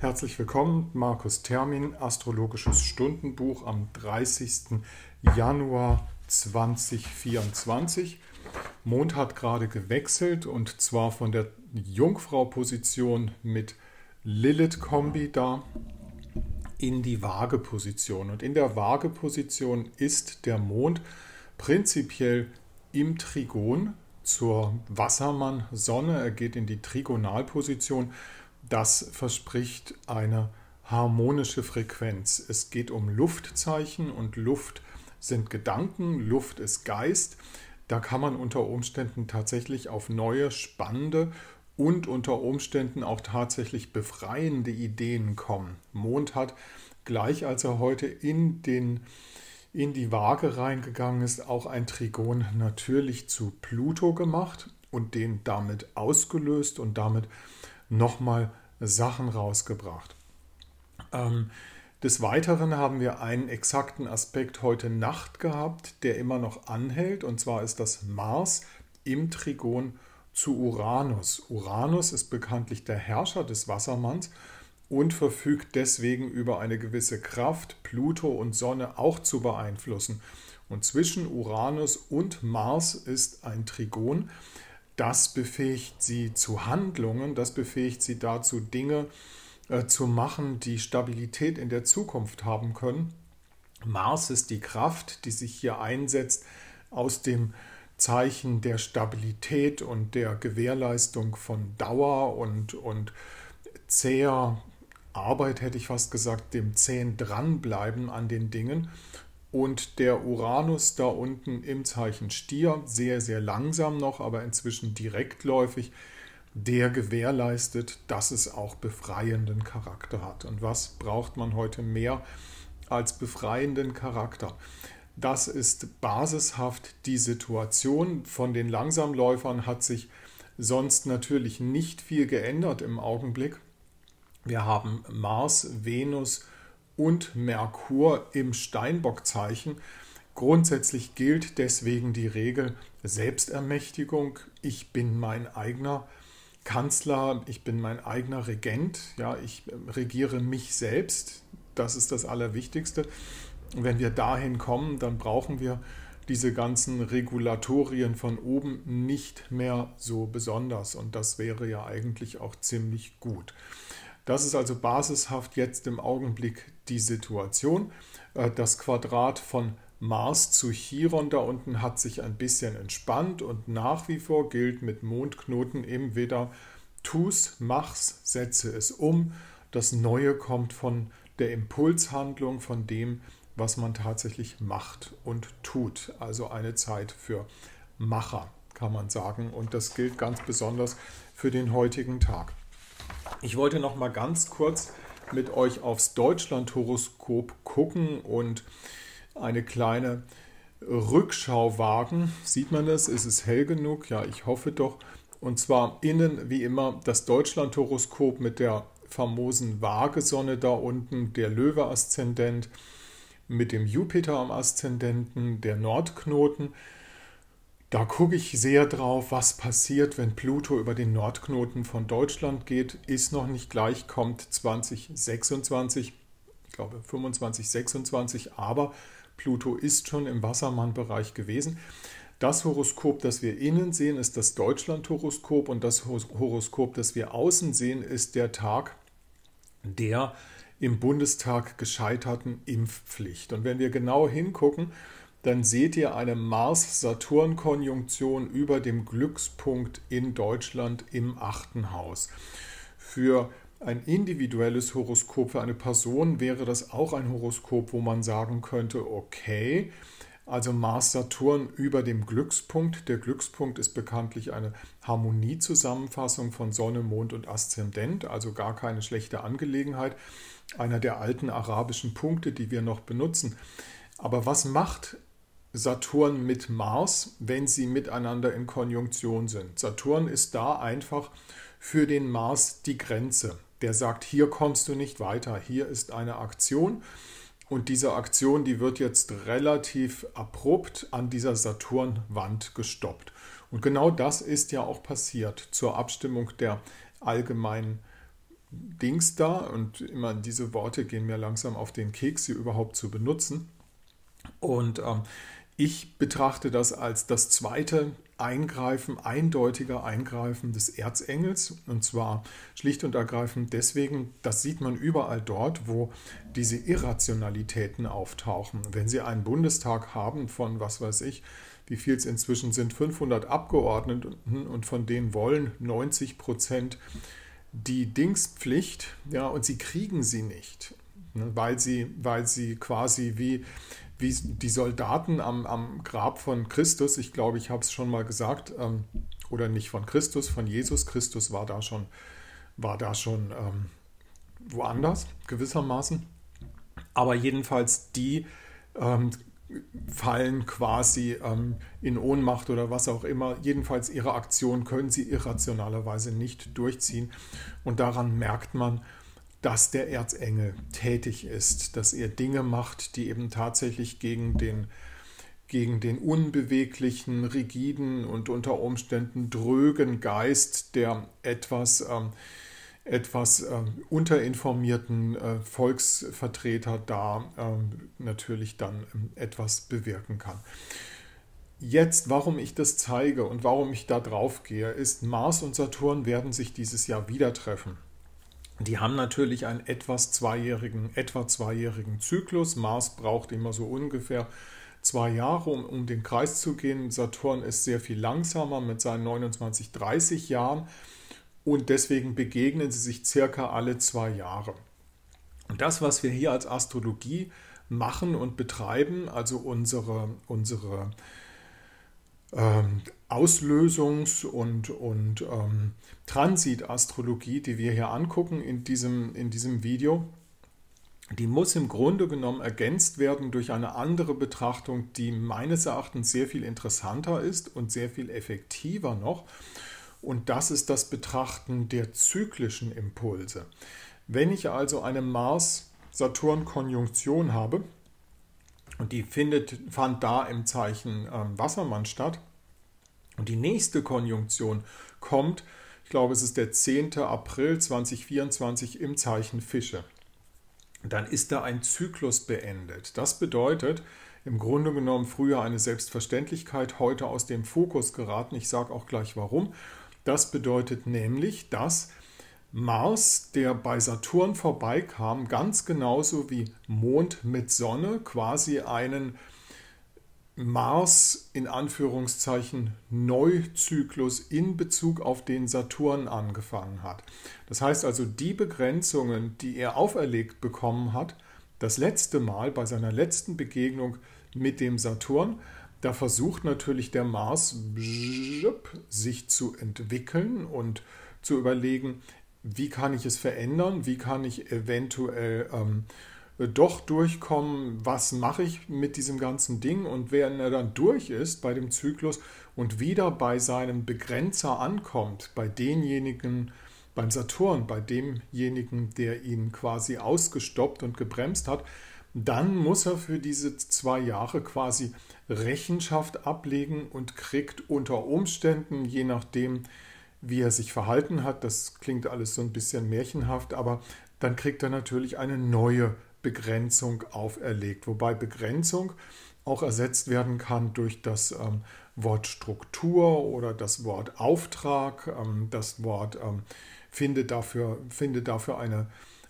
Herzlich willkommen, Markus Termin, Astrologisches Stundenbuch am 30. Januar 2024. Mond hat gerade gewechselt und zwar von der Jungfrau-Position mit Lilith-Kombi da in die Waage-Position. Und in der Waage-Position ist der Mond prinzipiell im Trigon zur Wassermann-Sonne. Er geht in die Trigonalposition. Das verspricht eine harmonische Frequenz. Es geht um Luftzeichen und Luft sind Gedanken, Luft ist Geist. Da kann man unter Umständen tatsächlich auf neue, spannende und unter Umständen auch tatsächlich befreiende Ideen kommen. Mond hat, gleich als er heute in die Waage reingegangen ist, auch ein Trigon natürlich zu Pluto gemacht und den damit ausgelöst und damit nochmal Sachen rausgebracht. Des Weiteren haben wir einen exakten Aspekt heute Nacht gehabt, der immer noch anhält, und zwar ist das Mars im Trigon zu Uranus. Uranus ist bekanntlich der Herrscher des Wassermanns und verfügt deswegen über eine gewisse Kraft, Pluto und Sonne auch zu beeinflussen. Und zwischen Uranus und Mars ist ein Trigon. Das befähigt sie zu Handlungen, das befähigt sie dazu, Dinge zu machen, die Stabilität in der Zukunft haben können. Mars ist die Kraft, die sich hier einsetzt aus dem Zeichen der Stabilität und der Gewährleistung von Dauer und zäher Arbeit, hätte ich fast gesagt, dem zähen Dranbleiben an den Dingen. Und der Uranus da unten im Zeichen Stier, sehr, sehr langsam noch, aber inzwischen direktläufig, der gewährleistet, dass es auch befreienden Charakter hat. Und was braucht man heute mehr als befreienden Charakter? Das ist basishaft die Situation. Von den Langsamläufern hat sich sonst natürlich nicht viel geändert im Augenblick. Wir haben Mars, Venus und Merkur im Steinbockzeichen. Grundsätzlich gilt deswegen die Regel Selbstermächtigung. Ich bin mein eigener Kanzler, ich bin mein eigener Regent. Ja, ich regiere mich selbst. Das ist das Allerwichtigste. Und wenn wir dahin kommen, dann brauchen wir diese ganzen Regulatorien von oben nicht mehr so besonders. Und das wäre ja eigentlich auch ziemlich gut. Das ist also basishaft jetzt im Augenblick die Situation. Das Quadrat von Mars zu Chiron da unten hat sich ein bisschen entspannt und nach wie vor gilt mit Mondknoten im Widder: tu's, mach's, setze es um. Das Neue kommt von der Impulshandlung, von dem, was man tatsächlich macht und tut. Also eine Zeit für Macher, kann man sagen. Und das gilt ganz besonders für den heutigen Tag. Ich wollte noch mal ganz kurz mit euch aufs Deutschlandhoroskop gucken und eine kleine Rückschau wagen. Sieht man das? Ist es hell genug? Ja, ich hoffe doch. Und zwar innen wie immer das Deutschlandhoroskop mit der famosen Waagesonne da unten, der Löwe-Aszendent mit dem Jupiter am Aszendenten, der Nordknoten. Da gucke ich sehr drauf, was passiert, wenn Pluto über den Nordknoten von Deutschland geht. Ist noch nicht gleich, kommt 2026, ich glaube 25, 26, aber Pluto ist schon im Wassermann-Bereich gewesen. Das Horoskop, das wir innen sehen, ist das Deutschland-Horoskop und das Horoskop, das wir außen sehen, ist der Tag der im Bundestag gescheiterten Impfpflicht. Und wenn wir genau hingucken, dann seht ihr eine Mars-Saturn-Konjunktion über dem Glückspunkt in Deutschland im 8. Haus. Für ein individuelles Horoskop für eine Person wäre das auch ein Horoskop, wo man sagen könnte, okay, also Mars-Saturn über dem Glückspunkt. Der Glückspunkt ist bekanntlich eine Harmoniezusammenfassung von Sonne, Mond und Aszendent, also gar keine schlechte Angelegenheit. Einer der alten arabischen Punkte, die wir noch benutzen. Aber was macht Saturn mit Mars, wenn sie miteinander in Konjunktion sind? Saturn ist da einfach für den Mars die Grenze. Der sagt, hier kommst du nicht weiter, hier ist eine Aktion. Und diese Aktion, die wird jetzt relativ abrupt an dieser Saturnwand gestoppt. Und genau das ist ja auch passiert zur Abstimmung der allgemeinen Dings da, und immer diese Worte gehen mir langsam auf den Keks, sie überhaupt zu benutzen. Und ich betrachte das als das zweite Eingreifen, eindeutige Eingreifen des Erzengels, und zwar schlicht und ergreifend deswegen, das sieht man überall dort, wo diese Irrationalitäten auftauchen. Wenn Sie einen Bundestag haben von, was weiß ich, wie viel es inzwischen sind, 500 Abgeordneten, und von denen wollen 90% die Dingspflicht, ja, und sie kriegen sie nicht, ne, weil sie quasi wie die Soldaten am Grab von Christus, ich glaube, ich habe es schon mal gesagt, oder nicht von Christus, von Jesus. Christus war da schon woanders gewissermaßen. Aber jedenfalls die fallen quasi in Ohnmacht oder was auch immer. Jedenfalls ihre Aktion können sie irrationalerweise nicht durchziehen. Und daran merkt man, dass der Erzengel tätig ist, dass er Dinge macht, die eben tatsächlich gegen den unbeweglichen, rigiden und unter Umständen drögen Geist der etwas unterinformierten Volksvertreter da natürlich dann etwas bewirken kann. Jetzt, warum ich das zeige und warum ich da drauf gehe, ist, Mars und Saturn werden sich dieses Jahr wieder treffen. Die haben natürlich einen etwa zweijährigen Zyklus. Mars braucht immer so ungefähr 2 Jahre, um den Kreis zu gehen. Saturn ist sehr viel langsamer mit seinen 29, 30 Jahren, und deswegen begegnen sie sich circa alle 2 Jahre. Und das, was wir hier als Astrologie machen und betreiben, also unsere Auslösungs- und Transitastrologie, die wir hier angucken in diesem Video, die muss im Grunde genommen ergänzt werden durch eine andere Betrachtung, die meines Erachtens sehr viel interessanter ist und sehr viel effektiver noch. Und das ist das Betrachten der zyklischen Impulse. Wenn ich also eine Mars-Saturn-Konjunktion habe, und die fand da im Zeichen Wassermann statt, und die nächste Konjunktion kommt, ich glaube, es ist der 10. April 2024 im Zeichen Fische. Dann ist da ein Zyklus beendet. Das bedeutet im Grunde genommen früher eine Selbstverständlichkeit, heute aus dem Fokus geraten. Ich sage auch gleich warum. Das bedeutet nämlich, dass Mars, der bei Saturn vorbeikam, ganz genauso wie Mond mit Sonne, quasi einen Mars in Anführungszeichen Neuzyklus in Bezug auf den Saturn angefangen hat. Das heißt also, die Begrenzungen, die er auferlegt bekommen hat, das letzte Mal bei seiner letzten Begegnung mit dem Saturn, da versucht natürlich der Mars sich zu entwickeln und zu überlegen, wie kann ich es verändern, wie kann ich eventuell doch durchkommen, was mache ich mit diesem ganzen Ding, und wenn er dann durch ist bei dem Zyklus und wieder bei seinem Begrenzer ankommt, beim Saturn, bei demjenigen, der ihn quasi ausgestoppt und gebremst hat, dann muss er für diese 2 Jahre quasi Rechenschaft ablegen und kriegt unter Umständen, je nachdem, wie er sich verhalten hat, das klingt alles so ein bisschen märchenhaft, aber dann kriegt er natürlich eine neue Begrenzung auferlegt, wobei Begrenzung auch ersetzt werden kann durch das Wort Struktur oder das Wort Auftrag, das Wort finde dafür eine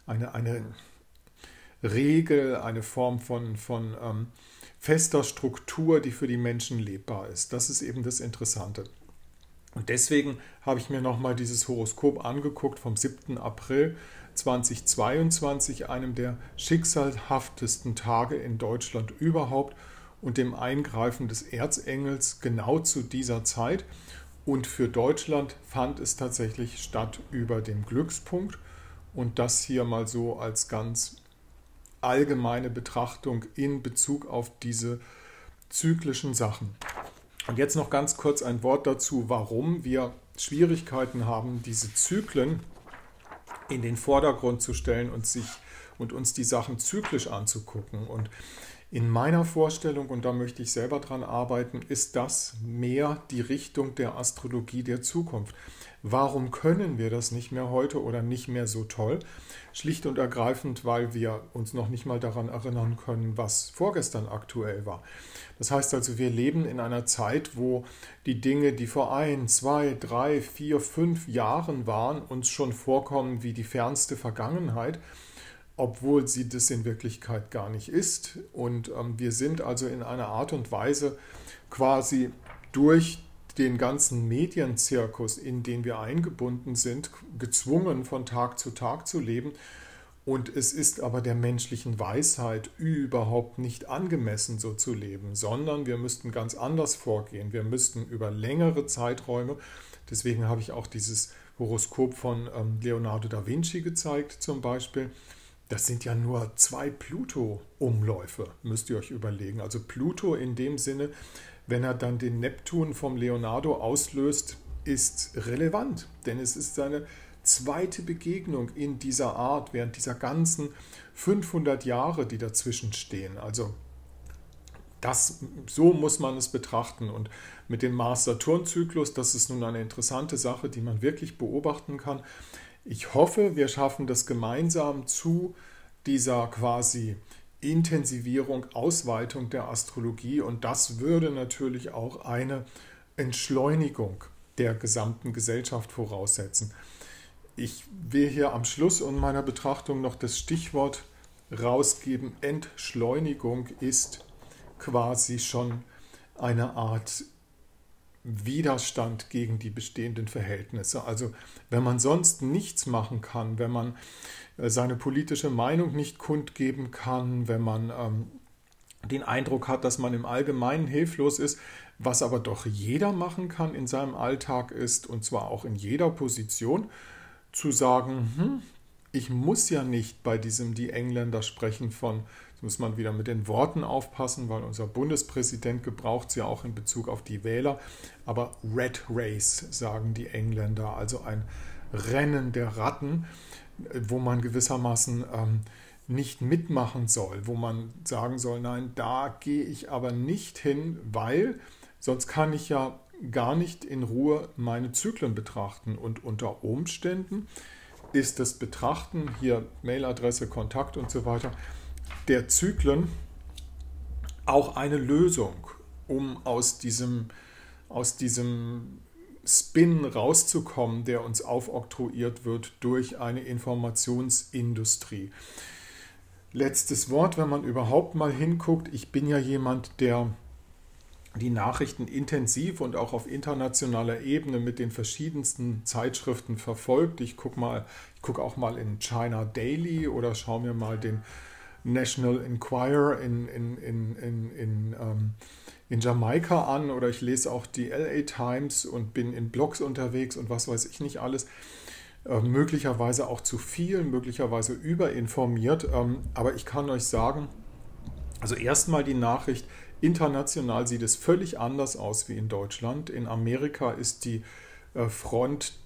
Regel, eine Form von fester Struktur, die für die Menschen lebbar ist. Das ist eben das Interessante. Und deswegen habe ich mir nochmal dieses Horoskop angeguckt vom 7. April 2022, einem der schicksalhaftesten Tage in Deutschland überhaupt, und dem Eingreifen des Erzengels genau zu dieser Zeit. Und für Deutschland fand es tatsächlich statt über dem Glückspunkt. Und das hier mal so als ganz allgemeine Betrachtung in Bezug auf diese zyklischen Sachen. Und jetzt noch ganz kurz ein Wort dazu, warum wir Schwierigkeiten haben, diese Zyklen in den Vordergrund zu stellen und uns die Sachen zyklisch anzugucken. Und In meiner Vorstellung, und da möchte ich selber dran arbeiten, ist das mehr die Richtung der Astrologie der Zukunft. Warum können wir das nicht mehr heute oder nicht mehr so toll? Schlicht und ergreifend, weil wir uns noch nicht mal daran erinnern können, was vorgestern aktuell war. Das heißt also, wir leben in einer Zeit, wo die Dinge, die vor 1, 2, 3, 4, 5 Jahren waren, uns schon vorkommen wie die fernste Vergangenheit, obwohl sie das in Wirklichkeit gar nicht ist. Und wir sind also in einer Art und Weise quasi durch den ganzen Medienzirkus, in den wir eingebunden sind, gezwungen, von Tag zu leben. Und es ist aber der menschlichen Weisheit überhaupt nicht angemessen, so zu leben, sondern wir müssten ganz anders vorgehen. Wir müssten über längere Zeiträume, deswegen habe ich auch dieses Horoskop von Leonardo da Vinci gezeigt zum Beispiel. Das sind ja nur 2 Pluto-Umläufe, müsst ihr euch überlegen. Also Pluto in dem Sinne, wenn er dann den Neptun vom Leonardo auslöst, ist relevant, denn es ist seine zweite Begegnung in dieser Art während dieser ganzen 500 Jahre, die dazwischen stehen. Also so muss man es betrachten. Und mit dem Mars-Saturn-Zyklus, das ist nun eine interessante Sache, die man wirklich beobachten kann. Ich hoffe, wir schaffen das gemeinsam zu dieser quasi Intensivierung, Ausweitung der Astrologie, und das würde natürlich auch eine Entschleunigung der gesamten Gesellschaft voraussetzen. Ich will hier am Schluss meiner Betrachtung noch das Stichwort rausgeben. Entschleunigung ist quasi schon eine Art Widerstand gegen die bestehenden Verhältnisse. Also wenn man sonst nichts machen kann, wenn man seine politische Meinung nicht kundgeben kann, wenn man den Eindruck hat, dass man im Allgemeinen hilflos ist, was aber doch jeder machen kann in seinem Alltag ist, und zwar auch in jeder Position, zu sagen, ich muss ja nicht bei diesem, die Engländer sprechen von, jetzt muss man wieder mit den Worten aufpassen, weil unser Bundespräsident gebraucht es ja auch in Bezug auf die Wähler, aber Rat Race sagen die Engländer, also ein Rennen der Ratten, wo man gewissermaßen nicht mitmachen soll, wo man sagen soll, nein, da gehe ich aber nicht hin, weil sonst kann ich ja gar nicht in Ruhe meine Zyklen betrachten, und unter Umständen ist das Betrachten, hier Mailadresse, Kontakt und so weiter, der Zyklen auch eine Lösung, um aus diesem Spin rauszukommen, der uns aufoktroyiert wird durch eine Informationsindustrie. Letztes Wort, wenn man überhaupt mal hinguckt. Ich bin ja jemand, der die Nachrichten intensiv und auch auf internationaler Ebene mit den verschiedensten Zeitschriften verfolgt. Ich gucke auch mal in China Daily oder schaue mir mal den National Enquirer in Jamaika an, oder ich lese auch die LA Times und bin in Blogs unterwegs und was weiß ich nicht alles. Möglicherweise auch zu viel, möglicherweise überinformiert. Aber ich kann euch sagen, also erstmal die Nachricht, international sieht es völlig anders aus wie in Deutschland. In Amerika ist die Front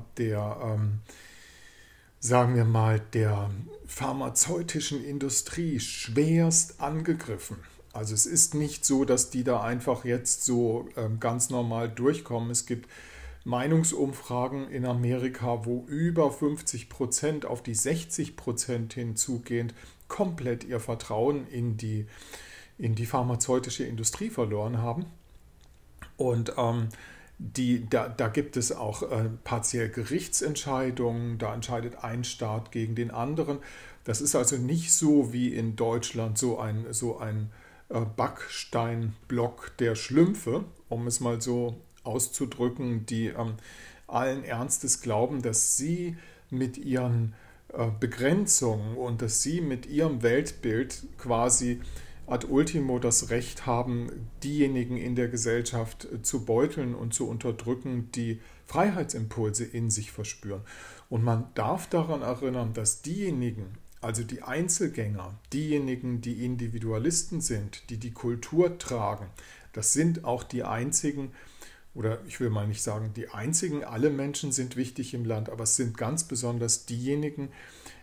sagen wir mal, der pharmazeutischen Industrie schwerst angegriffen. Also es ist nicht so, dass die da einfach jetzt so ganz normal durchkommen. Es gibt Meinungsumfragen in Amerika, wo über 50% auf die 60% hinzugehend komplett ihr Vertrauen in die pharmazeutische Industrie verloren haben. Und da gibt es auch partiell Gerichtsentscheidungen, da entscheidet ein Staat gegen den anderen. Das ist also nicht so wie in Deutschland so ein Backsteinblock der Schlümpfe, um es mal so auszudrücken, die allen Ernstes glauben, dass sie mit ihren Begrenzungen und dass sie mit ihrem Weltbild quasi ad ultimo das Recht haben, diejenigen in der Gesellschaft zu beuteln und zu unterdrücken, die Freiheitsimpulse in sich verspüren. Und man darf daran erinnern, dass diejenigen, also die Einzelgänger, diejenigen, die Individualisten sind, die die Kultur tragen, das sind auch die einzigen, oder ich will mal nicht sagen die einzigen, alle Menschen sind wichtig im Land, aber es sind ganz besonders diejenigen,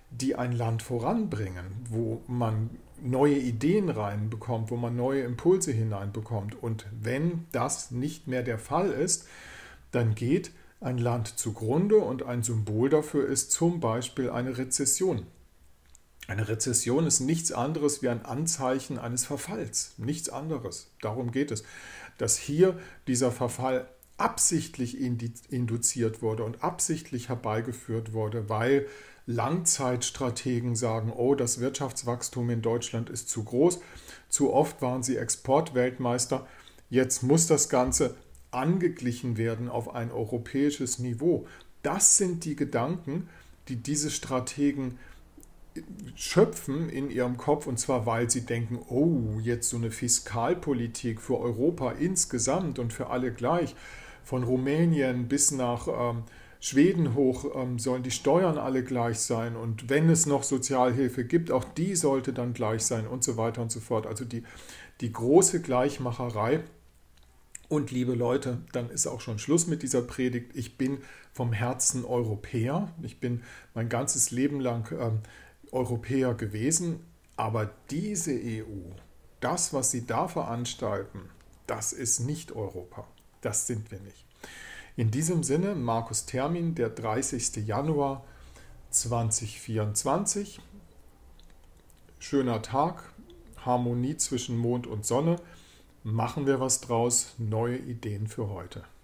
die ein Land voranbringen, wo man neue Ideen reinbekommt, wo man neue Impulse hineinbekommt. Und wenn das nicht mehr der Fall ist, dann geht ein Land zugrunde und ein Symbol dafür ist zum Beispiel eine Rezession. Eine Rezession ist nichts anderes wie ein Anzeichen eines Verfalls, nichts anderes. Darum geht es, dass hier dieser Verfall absichtlich induziert wurde und absichtlich herbeigeführt wurde, weil Langzeitstrategen sagen, oh, das Wirtschaftswachstum in Deutschland ist zu groß, zu oft waren sie Exportweltmeister, jetzt muss das Ganze angeglichen werden auf ein europäisches Niveau. Das sind die Gedanken, die diese Strategen schöpfen in ihrem Kopf, und zwar weil sie denken, oh, jetzt so eine Fiskalpolitik für Europa insgesamt und für alle gleich, von Rumänien bis nach Schweden hoch sollen die Steuern alle gleich sein, und wenn es noch Sozialhilfe gibt, auch die sollte dann gleich sein und so weiter und so fort. Also die große Gleichmacherei. Und liebe Leute, dann ist auch schon Schluss mit dieser Predigt. Ich bin vom Herzen Europäer. Ich bin mein ganzes Leben lang Europäer gewesen. Aber diese EU, das, was sie da veranstalten, das ist nicht Europa. Das sind wir nicht. In diesem Sinne, Markus Termin, der 30. Januar 2024. Schöner Tag, Harmonie zwischen Mond und Sonne. Machen wir was draus, neue Ideen für heute.